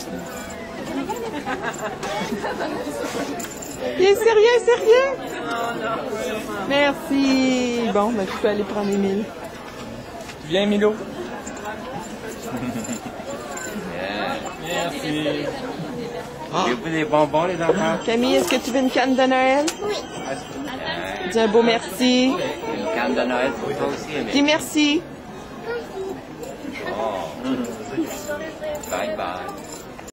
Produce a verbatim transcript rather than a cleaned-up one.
Il est sérieux, sérieux? Merci. Bon, ben, je peux aller prendre Émile. Viens, Milo. Merci. Avez-vous des bonbons, les enfants? Camille, est-ce que tu veux une canne de Noël? Oui. Dis un beau merci. Une canne de Noël pour toi aussi, Émile. Dis merci. Oh. Bye bye.